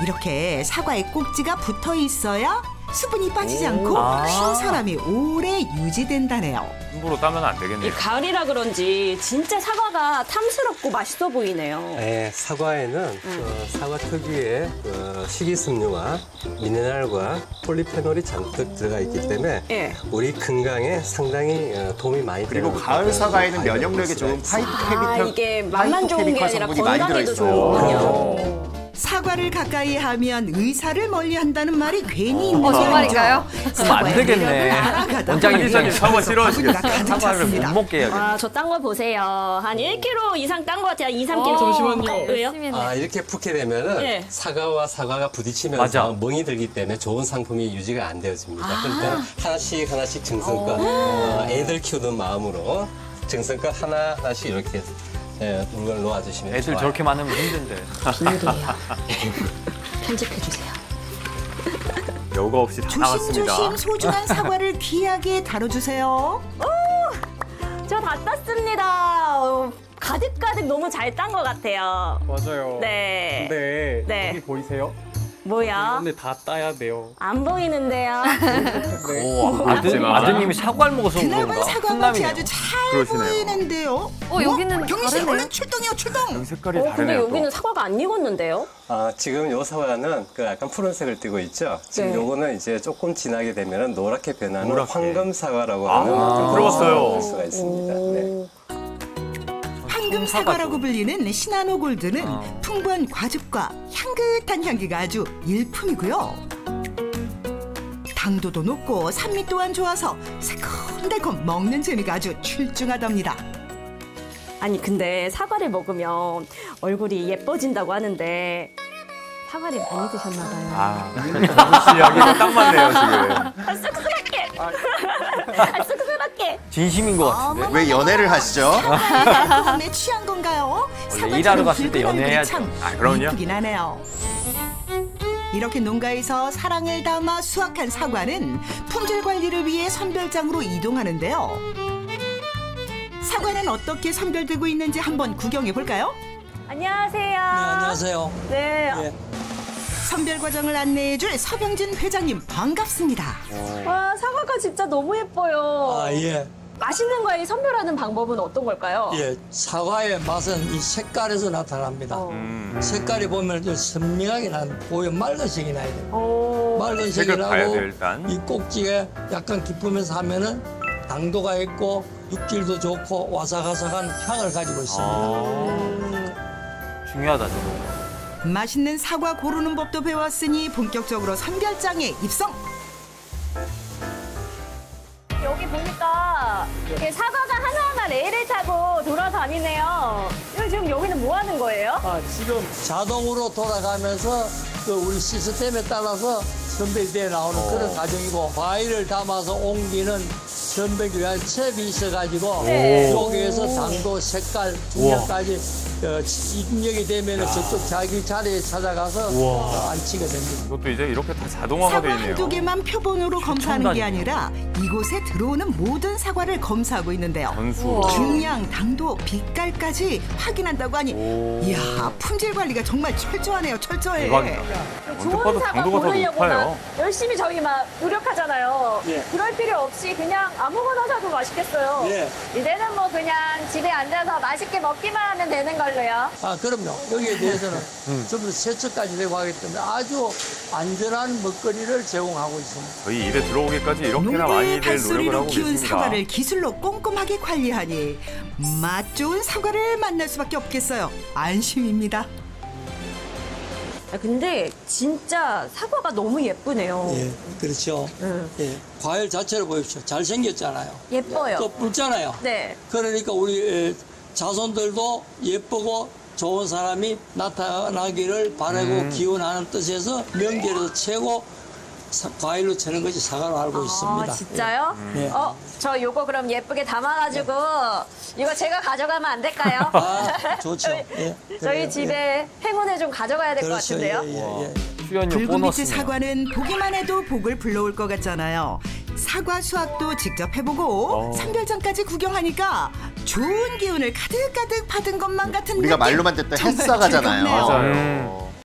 이렇게 사과에 꼭지가 붙어 있어야 수분이 빠지지 않고 신선함이 오래 유지된다네요. 함부로 따면 안 이 되겠네요. 가을이라 그런지 진짜 사과가 탐스럽고 맛있어 보이네요. 네, 사과에는 사과 특유의 식이섬유와 미네랄과 폴리페놀이 잔뜩 들어가 있기 때문에 예. 우리 건강에 상당히 도움이 많이 되는 그리고 가을 사과에는 면역력에 좋은 이게 맛만 좋은 게 아니라 성분이 많이 건강에도 들어있어요. 좋군요. 사과를 가까이 하면 의사를 멀리한다는 말이 괜히 있는 게 정말인가요? 아니죠. 그럼 안 되겠네. 원장님 기자님 사과 싫어하시겠어요? 가득 사과를 못 찼습니다. 먹게 해야겠네. 와, 저 딴 거 보세요. 한 1kg 이상 딴 거 같아요. 2, 3kg. 잠시만요. 왜요? 열심히 했네. 이렇게 붓게 되면은 예. 사과와 사과가 부딪히면서 맞아. 멍이 들기 때문에 좋은 상품이 유지가 안 되어집니다. 그러니까 하나씩 정성껏 애들 키우는 마음으로 정성껏 하나씩 이렇게 물건을 놓아주시면 애들 좋아요. 저렇게 많으면 힘든데. 편집해주세요. 여과 없이 다 나갔습니다. 조심조심 소중한 사과를 귀하게 다뤄주세요. 저 다 땄습니다. 가득가득 너무 잘 딴 것 같아요. 맞아요. 네. 근데 네. 여기 보이세요? 뭐야? 근데 다 따야 돼요. 안 보이는데요. 오, 아드님이 사과를 먹어서 그나마 그런가? 사과 맛이 아주 잘 그러시네요. 보이는데요. 여기는 경희 씨 다르네요. 얼른 출동이요 출동. 색깔이 근데 다르네요. 여기는 사과가 안 익었는데요? 지금 요 사과는 약간 푸른색을 띠고 있죠. 지금 네. 요거는 이제 조금 지나게 되면 노랗게 변하는 노랗게. 황금 사과라고 하는 좀 들어봤어요. 볼 수가 있습니다. 네. 황금 사과라고 불리는 시나노 골드는 풍부한 과즙과 향긋한 향기가 아주 일품이고요. 당도도 높고 산미 또한 좋아서 새콤달콤 먹는 재미가 아주 출중하답니다. 아니 근데 사과를 먹으면 얼굴이 예뻐진다고 하는데 사과를 많이 드셨나 봐요. 정수 이야기가 딱 맞네요, 지금. 쑥스럽게. 쑥스럽게. 진심인 것 같은데. 왜 연애를 하시죠? 달콤함에 취한 건가요? 원래 일하러 갔을 때 연애해야죠. 참 그럼요. 이쁘긴 하네요. 이렇게 농가에서 사랑을 담아 수확한 사과는 품질 관리를 위해 선별장으로 이동하는데요. 사과는 어떻게 선별되고 있는지 한번 구경해 볼까요? 안녕하세요. 네, 안녕하세요. 네. 예. 선별 과정을 안내해 줄 서병진 회장님 반갑습니다. 와, 사과가 진짜 너무 예뻐요. 예. 맛있는 과일 선별하는 방법은 어떤 걸까요? 예. 사과의 맛은 이 색깔에서 나타납니다. 색깔이 보면 좀 선명하게 난 보여 맑은 색이 나야 돼요. 맑은 색을 색이 봐야 나고 돼요, 일단. 이 꼭지가 약간 깊으면서 하면은 당도가 있고 육질도 좋고 와삭와삭한 향을 가지고 있습니다. 중요하다, 저거. 맛있는 사과 고르는 법도 배웠으니 본격적으로 선별장에 입성. 여기 보니까 이게 사과가 하나하나 레일을 타고 돌아다니네요. 지금 여기는 뭐 하는 거예요? 지금 자동으로 돌아가면서 그 우리 시스템에 따라서 선별되어 나오는 그런 과정이고 과일을 담아서 옮기는 선별기 위한 첩이 있어가지고 여기에서 당도, 색깔, 중량까지 입력이 되면 저쪽 자기 자리에 찾아가서 안치게 됩니다. 이것도 이제 이렇게 다 자동화가 사과 돼 있네요. 한두 개만 표본으로 검사하는 게 아니라 이곳에 들어오는 모든 사과를 검사하고 있는데요. 전수. 중량, 당도, 빛깔까지 확인한다고 하니 이야 품질 관리가 정말 철저하네요. 철저해. 대박이다. 언뜻 봐도 당도가 더 높아요. 열심히 저희 막 노력하잖아요. 예. 그럴 필요 없이 그냥 아무거나 사도 맛있겠어요. 예. 이제는 뭐 그냥 집에 앉아서 맛있게 먹기만 하면 되는 걸로요. 그럼요. 여기에 대해서는 좀 더 세척까지 되고 하기 때문에 아주 안전한 먹거리를 제공하고 있습니다. 저희 입에 들어오기까지 이렇게나 농부의 많이들 노력을 발소리로 하고 키운 계십니다. 사과를 기술로 꼼꼼하게 관리하니 맛 좋은 사과를 만날 수밖에 없겠어요. 안심입니다. 근데 진짜 사과가 너무 예쁘네요. 예, 그렇죠. 예, 과일 자체를 보십시오. 잘생겼잖아요. 예뻐요. 또 붉잖아요. 네. 그러니까 우리 자손들도 예쁘고 좋은 사람이 나타나기를 바라고 기원하는 뜻에서 명절에서 최고 과일로 치는 것이 사과로 알고 있습니다. 진짜요? 예. 저 요거 그럼 예쁘게 담아가지고 이거 제가 가져가면 안 될까요? 좋죠. 예, 저희 그래요. 집에 행운을 좀 가져가야 될 것 그렇죠. 같은데요. 출연료 붉은빛의 보너스네요. 사과는 보기만 해도 복을 불러올 것 같잖아요. 사과 수확도 직접 해보고 선별장까지 구경하니까 좋은 기운을 가득가득 받은 것만 같은 우리가 느낌. 말로만 듣던 정말 햇사과잖아요. 즐겁네요. 맞아요.